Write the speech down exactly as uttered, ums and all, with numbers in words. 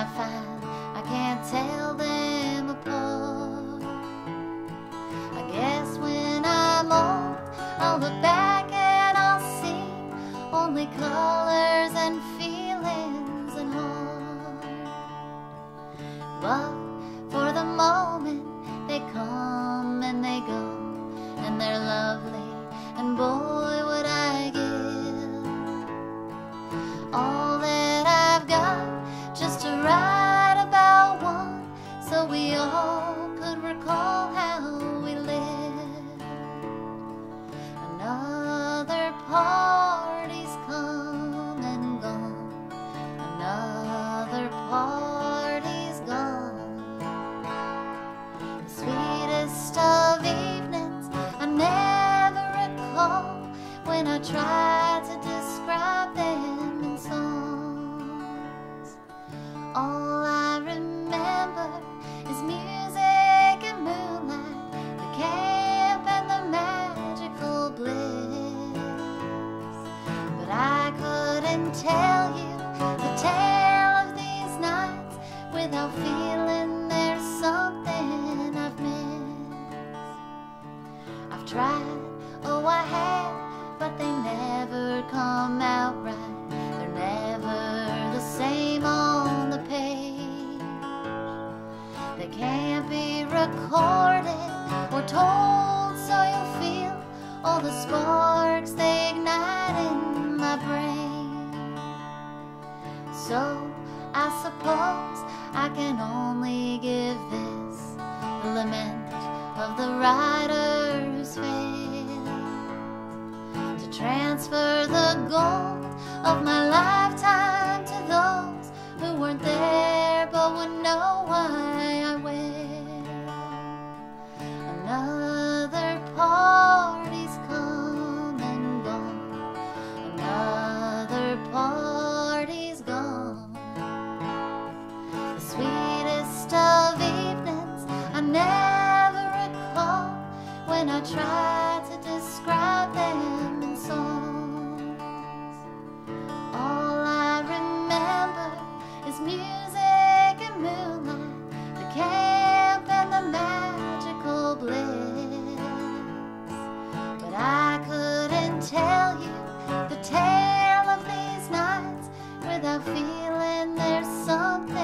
I find I can't tell them apart. I guess when I'm old, I'll look back and I'll see only colors and feelings and heart. But for the moment, they come and they go, and they're lovely, and boy would I give all that I've got just to write about one, so we all could recall how we lived. Another party's come and gone, another party's gone. The sweetest of evenings I never recall when I try to describe them in songs. All I remember is music and moonlight, the camp and the magical bliss. But I couldn't tell you the tale of these nights without feeling there's something I've missed. I've tried, oh I have, but they never come out right. They're never the same on the page. They can't be recorded or told, so you'll feel all the sparks they ignite in my brain. So I suppose I can only give this, the lament of the writer's fate, to transfer the gold of my lifetime to those who weren't there but would know why I will. Another party's come and gone, another party's gone. The sweetest of evenings I never recall when I try to describe them in songs. All I remember is music and moonlight, the camp and the magical bliss. But I couldn't tell you the tale of these nights without feeling there's something